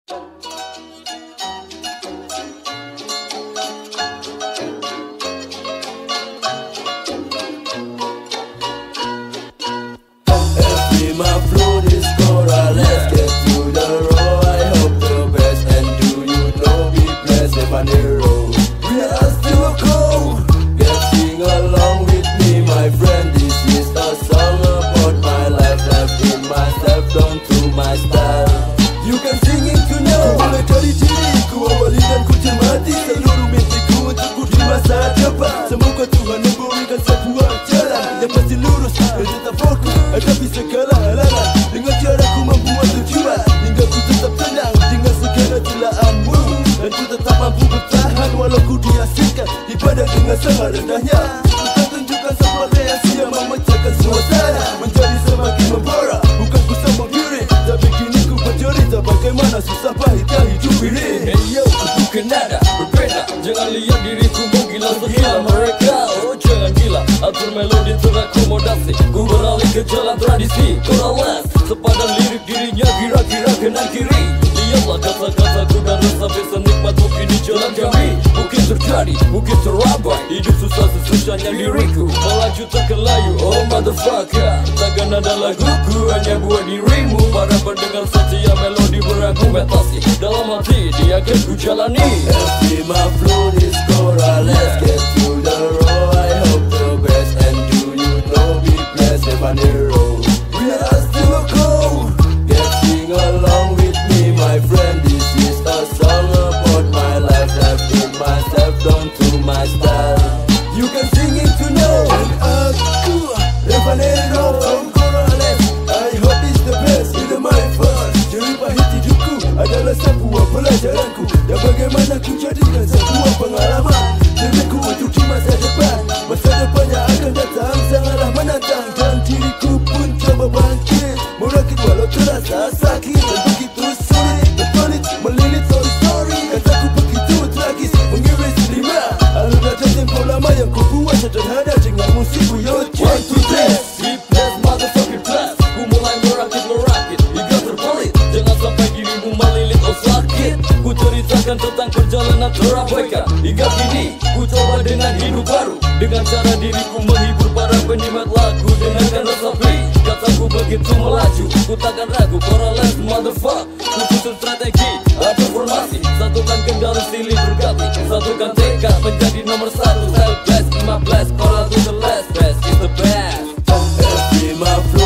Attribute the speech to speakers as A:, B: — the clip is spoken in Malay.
A: My flow is Cora, let's get to the road. I hope the best, and do you know we blessed Habanero. We are still cold, getting along with me, my friend. This is a song about my life, left in myself, down to my style. You can sing it to know. Mulai dari diriku, awali dan ku cermati seluruh mimpiku untuk ku di masa depan. Semoga Tuhan memberikan sebuah jalan yang pasti lurus dan tetap fokus hadapi segala halangan. Dengan cara ku membuat tujuan hingga ku tetap tenang dengan segala celahanmu, dan ku tetap mampu bertahan walau ku diasingkan di badan dengan sangat rendahnya. Ku tak tunjukkan sebuah reaksi yang memecahkan suasana menjadi semakin membara. Bukan ku sama diri, tapi kini ku bercerita bagaimana susah pahitnya hidup ini.
B: Hey yo, ku bukan nada berbeda. Jangan lihat diriku menggila segila mereka. Oh jangan gila, atur melodi terakomodasi. Ku beralih ke jalan tradisi Corales, sepadan lirik dirinya kira-kira kanan kiri. Lihatlah kata-kataku dan rasa senikmat mungkin di jalan kami. Mungkin terjadi, mungkin terabai. Hidup susah sesusahnya diriku, melaju takkan layu. Oh motherfucker, takkan ada laguku hanya buat dirimu. Para pendengar setia melodi berargumentasi, dalam hati dia akan ku jalani.
A: Every my flow is Cora, let's get to the road. I hope the best, and do you know we blessed Habanero. We are still cold, getting along with me, my friend. This is a song about my life, left in myself, down to my style. You can sing it to know. Dan aku Habanero from Corales. I hope it's the best in my first. Jerih pahit hidupku adalah sebuah pelajaranku, dan bagaimana ku jadikan sebuah pengalaman diriku untuk di masa depan. Masa depan yang akan datang sangatlah menantang, dan diriku pun coba bangkit merakit walau terasa sakit. Dan begitu sulit dan pelit melilit story-story. Kataku begitu tragis mengiris lima alur nada tempo lama yang ku buat sederhana dengan musikku yang 1, 2, 3.
B: Deep blast, motherfucking blast. Ku mulai merakit hingga terpelit. Jangan sampai dirimu melilit, oh sakit. Ku ceritakan tentang perjalanan terabaikan hingga kini. Ku coba dengan hidup baru, dengan cara diriku menghibur para penikmat lagu. Dengarkan resapi, kataku begitu melaju. Ku takkan ragu, Corales motherfuck. Ku susun strategi atau formasi, satukan kendali silih berganti, satukan tekad menjadi nomor satu. Self blast, my blast, Corales to the last, best is the best.
A: Every my